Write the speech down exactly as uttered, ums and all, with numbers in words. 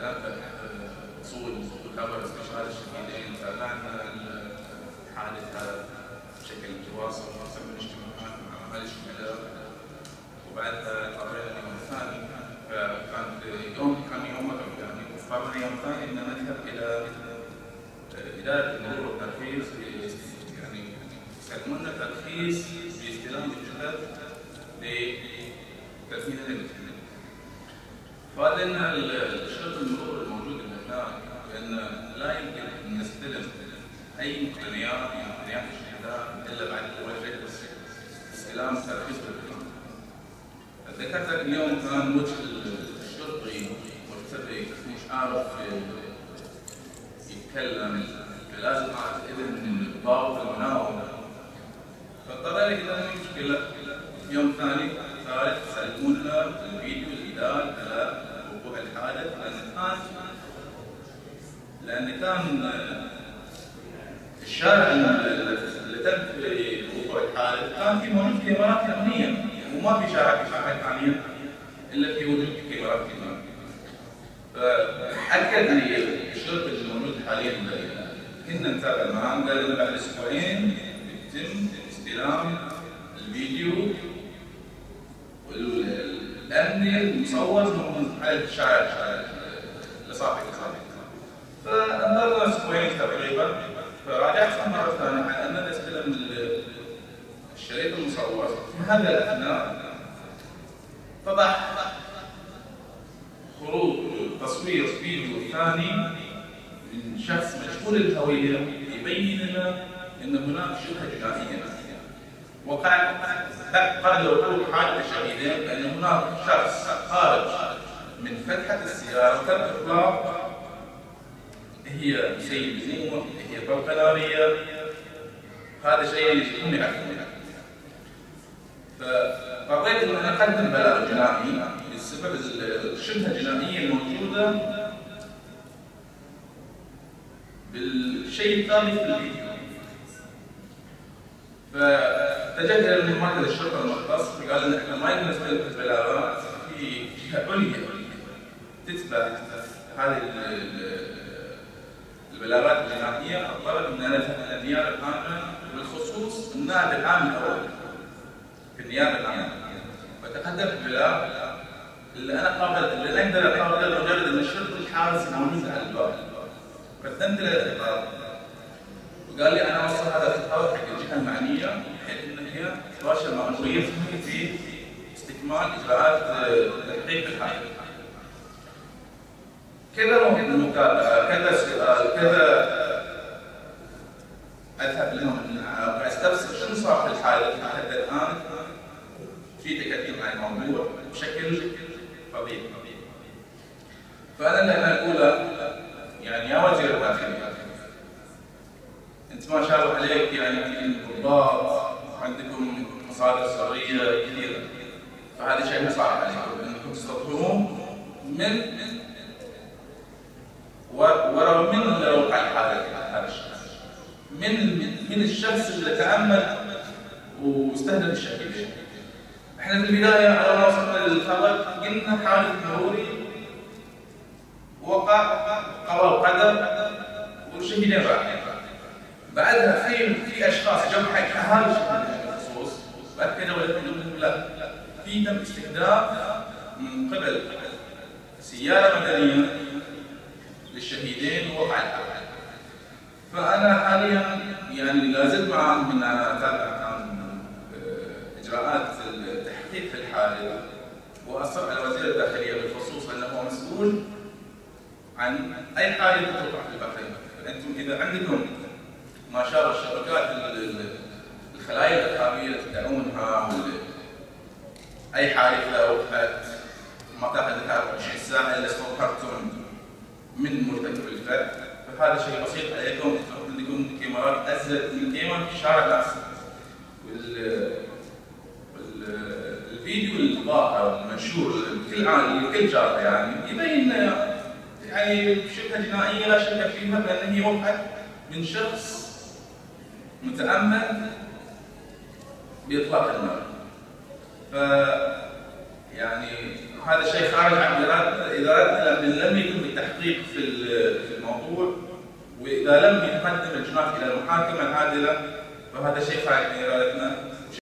هناك وصول خبر استشهاد الشهيدين، تابعنا الحادثة بشكل متواصل وسوينا اجتماعات مع أهالي الشهداء، وبعدها اضطرينا اليوم الثاني، فكانت يوم كان يوم متعب يعني، اضطرينا يوم ثاني ان نذهب الى إدارة المرور والترخيص، يعني يسلمون لنا ترخيص باستلام الجثث لتدفين المسلمين. فقال لنا الشرطة المرور الموجود هناك بأن لا يمكن أن نستلم أي مقتنيات من مقتنيات الشهداء إلا بعد وجه استلام ترخيص الدفن. ذكرت اليوم كان وجه الشرطي مرتبك مش عارف يتكلم، لازم اعطي اذن من ضابط المناوبه، فاضطرينا اذا في مشكله يوم ثاني ثالث سلموا لنا الفيديو الاداري على وقوع الحادث، لان كان لان كان الشارع اللي تم في وقوع الحادث كان في موجود كاميرات امنيه، وما في شارع في شارع ثانيه الا في وجود كاميرات امنيه. فاكد لي الشرطه الموجود حاليا كنا نتابع معاهم، قال لنا بعد اسبوعين يتم استلام الفيديو والامني المصور من حال الشارع اللي صار في الخارج. فانتظرنا اسبوعين تقريبا، فراجعت مره ثانيه على ان نستلم الشريط المصور. في هذا الاثناء طبعا خروج تصوير فيديو ثاني من شخص مجهول الهويه يبين لنا ان هناك شبهه جنائيه وقع قبل وقوع حادث الشهيدين، بان هناك شخص خارج من فتحه السياره تم اطلاق هي سيد زينه، هي طلقه ناريه. هذا شيء هم يعرفونه. فاضطريت ان انا اقدم بلاغ جنائي بسبب الشبهه الجنائيه الموجوده بالشيء الثاني في الفيديو. فاتجهت الى مركز الشرطه المختص، فقال لنا احنا ما نقدر نستلم البلاغات، في جهه عليا تتبع هذه البلاغات الجنائيه. اضطريت ان انا اذهب الى النيابه العامه، بالخصوص النائب العام الاول في النيابه العامه، فتقدمت ببلاغ اللي انا قابل اللي اقدر اقابله مجرد ان الشرطي الحارس موجود على الباب. قدمت له الخطاب وقال لي انا اوصل هذا الخطاب حق الجهه المعنيه بحيث ان هي تباشر مأموريتها في استكمال اجراءات تحقيق الحادث. كذا مكالمه، كذا سؤال، كذا اذهب لهم استفسر شنو صار في الحادث لحد الان، في تكتيك عن الموضوع بشكل فظيع. فانا اللي انا اقوله يعني يا وزير الداخليه، انت ما شاء الله عليك يعني عندكم ضباط وعندكم مصادر سريه كثيره، فهذا شيء صعب عليكم انكم تستظهرون من ورغم من وقع الحادث هذا الشخص، من من الشخص اللي تامل واستهدف الشهيدين. احنا في البدايه على ما وصلنا للخبر قلنا حادث مروري وقع قضاء وقدر والشهيدين راحين. بعدها في في اشخاص جمع حق اهالي الشهيدين بالخصوص باكدوا لهم لا، في تم استهداف من قبل سياره مدنيه للشهيدين ووقع الحادث. فانا حاليا يعني لا زلت معهم ان انا اتابع اجراءات التحقيق في الحادث، واصر على وزير الداخليه بالخصوص انه هو مسؤول عن اي حادث توقع في البحرين. انتم اذا عندكم ما شاء الله الشبكات الخلايا الارهابيه تدعونها، اي حادثه وقعت ما تاخذ أربعة وعشرين ساعه الا استظهرتم من مرتكب الفعل، فهذا شيء بسيط عليكم. عندكم كاميرات ازيد من كاميرا في الشارع نفسه. الفيديو الظاهر المنشور كل عام كل جاره يعني يبين يعني شبهه جنائيه لا شك فيها بان هي وقعت من شخص متامل باطلاق النار. ف يعني هذا شيء خارج عن ارادتنا، اذا اردنا لم يكن بالتحقيق التحقيق في في الموضوع، واذا لم يقدم الجناة الى المحاكمه العادله فهذا شيء خارج من ارادتنا.